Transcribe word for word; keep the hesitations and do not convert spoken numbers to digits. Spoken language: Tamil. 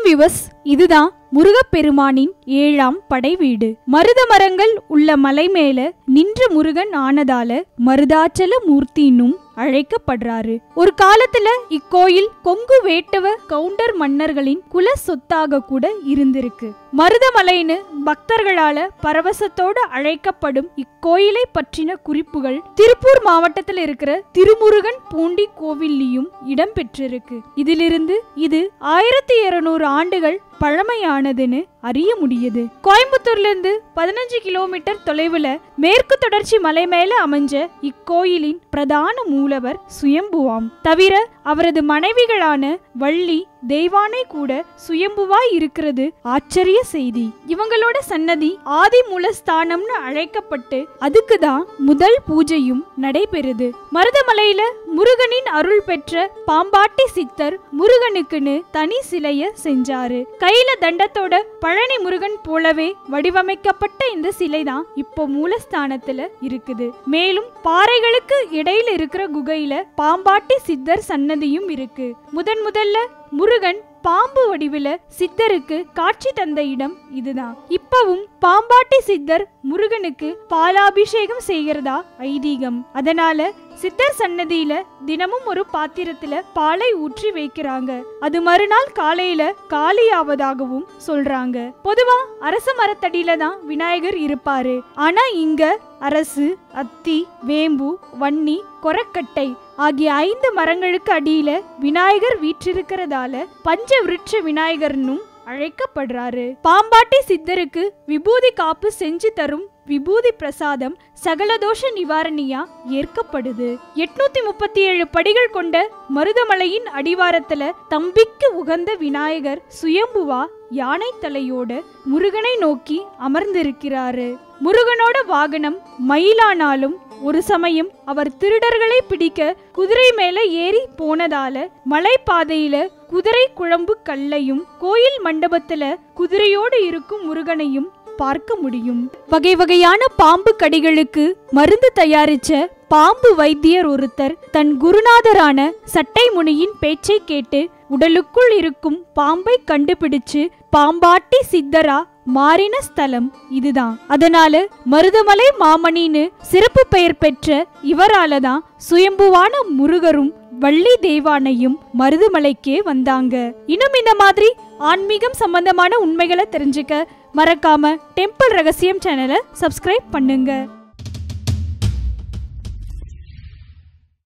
வணக்கம் விவஸ், இதுதான் முருகப்பெருமானின் ஏழாம் படை வீடு. மருத மரங்கள் உள்ள மலை மேல நின்று முருகன் ஆனதால மருதாச்சல மூர்த்தின்னும் அழைக்கப்படுறாரு. ஒரு காலத்துல இக்கோயில் கொங்கு வேட்டவ கவுண்டர் மன்னர்களின் குல சொத்தாக கூட இருந்திருக்கு. மருதமலைன்னு பக்தர்களால பரவசத்தோடு அழைக்கப்படும் இக்கோயிலை பற்றின குறிப்புகள் திருப்பூர் மாவட்டத்தில் இருக்கிற திருமுருகன் பூண்டி கோவில்லையும் இடம் பெற்றிருக்கு. இதிலிருந்து இது ஆயிரத்தி இருநூறு ஆண்டுகள் பழமையானதுன்னு அறிய முடியுது. கோயம்புத்தூர்ல இருந்து பதினஞ்சு கிலோமீட்டர் தொலைவுல மேற்கு தொடர்ச்சி மலை மேல அமைஞ்ச இக்கோயிலின் பிரதான மூலவர் சுயம்புவாம். தவிர அவரது மனைவிகளான வள்ளி தெய்வானை கூட சுயம்புவாய் இருக்கிறது ஆச்சரிய செய்தி. இவங்களோட சன்னதி ஆதி மூலஸ்தானம்னு அழைக்கப்பட்டு அதுக்குதான் முதல் பூஜையும் நடைபெறுது. மருதமலையில முருகனின் அருள் பெற்ற பாம்பாட்டி சித்தர் முருகனுக்குன்னு தனி சிலைய செஞ்சாரு. கையில தண்டத்தோட பழனி முருகன் போலவே வடிவமைக்கப்பட்ட இந்த சிலைதான் இப்போ மூலஸ்தானத்துல இருக்குது. மேலும் பாறைகளுக்கு இடையில இருக்கிற குகையில பாம்பாட்டி சித்தர் சன்னதியும் இருக்கு. முதன் முதல்ல முருகன் பாம்பு வடிவில சித்தருக்கு காட்சி தந்த இடம் இதுதான். இப்பவும் பாம்பாட்டி சித்தர் முருகனுக்கு பாலாபிஷேகம் செய்கிறதா ஐதீகம். அதனால சித்தர் சன்னதியில தினமும் ஒரு பாத்திரத்துல பாலை ஊற்றி வைக்கிறாங்க. அது மறுநாள் காலையில காலியாவதாகவும் சொல்றாங்க. பொதுவா அரச மரத்தடியில தான் விநாயகர் இருப்பாரு. ஆனா இங்க அரசு, அத்தி, வேம்பு, வன்னி, கொரக்கட்டை ஆகிய ஐந்து மரங்களுக்கு அடியில விநாயகர் வீற்றிருக்கிறதால பஞ்ச விருட்ச விநாயகர்னும் அழைக்கப்படுறாரு. பாம்பாட்டி சித்தருக்கு விபூதி காப்பு செஞ்சு தரும் விபூதி பிரசாதம் சகலதோஷ நிவாரணியா ஏற்கப்படுது. எட்நூத்தி முப்பத்தி ஏழு படிகள் கொண்ட மருதமலையின் அடிவாரத்துல தம்பிக்கு உகந்த விநாயகர் சுயம்புவா யானை தலையோட முருகனை நோக்கி அமர்ந்திருக்கிறாரு. முருகனோட வாகனம் மயிலானாலும் ஒரு சமயம் அவர் திருடர்களை பிடிக்க குதிரை மேல ஏறி போனதால மலைப்பாதையில குதிரை குழம்பு கல்லையும் கோயில் மண்டபத்துல குதிரையோடு இருக்கும் முருகனையும் பார்க்க முடியும். வகை வகையான பாம்பு கடிகளுக்கு மருந்து தயாரிச்ச பாம்பு வைத்தியர் ஒருத்தர் தன் குருநாதரான சட்டை முனியின் பேச்சை கேட்டு உடலுக்குள் இருக்கும் பாம்பை கண்டுபிடிச்சு பாம்பாட்டி சித்தரா மாறின ஸ்தலம் இதுதான். அதனால மருதமலை மாமணின்னு சிறப்பு பெயர் பெற்ற இவராலதான் சுயம்புவான முருகரும் வள்ளி தெய்வானையும் மருதமலைக்கே வந்தாங்க. இன்னும் இந்த மாதிரி ஆன்மீகம் சம்பந்தமான உண்மைகளை தெரிஞ்சுக்க மறக்காம டெம்பிள் ரகசியம் சேனலை சப்ஸ்கிரைப் பண்ணுங்க.